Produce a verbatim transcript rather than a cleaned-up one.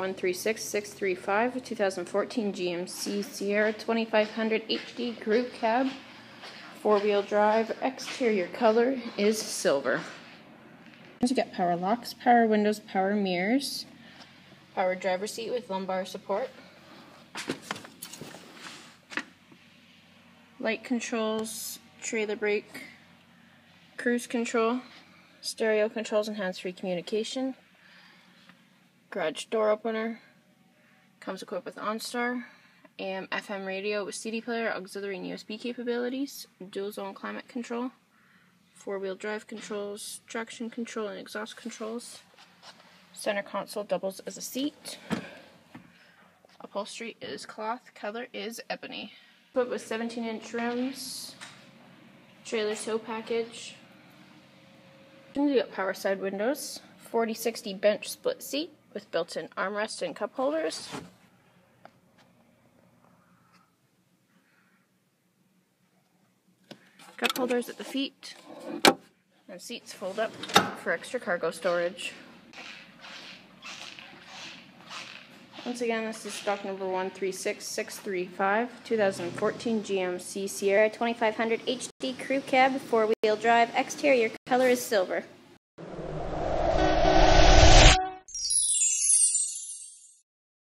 one three six six three five, two thousand fourteen G M C Sierra twenty-five hundred H D Crew Cab, four-wheel drive. Exterior color is silver. You get power locks, power windows, power mirrors, power driver's seat with lumbar support, light controls, trailer brake, cruise control, stereo controls and hands-free communication, garage door opener, comes equipped with OnStar, A M F M radio with C D player, auxiliary and U S B capabilities, dual zone climate control, four-wheel drive controls, traction control and exhaust controls. Center console doubles as a seat. Upholstery is cloth, color is ebony. Equipped with seventeen inch rims, trailer tow package. You got power side windows, forty sixty bench split seat with built-in armrest and cup holders. Cup holders at the feet, and seats fold up for extra cargo storage. Once again, this is stock number one three six six three five, two thousand fourteen G M C Sierra twenty-five hundred H D Crew Cab, four-wheel drive. Exterior color is silver.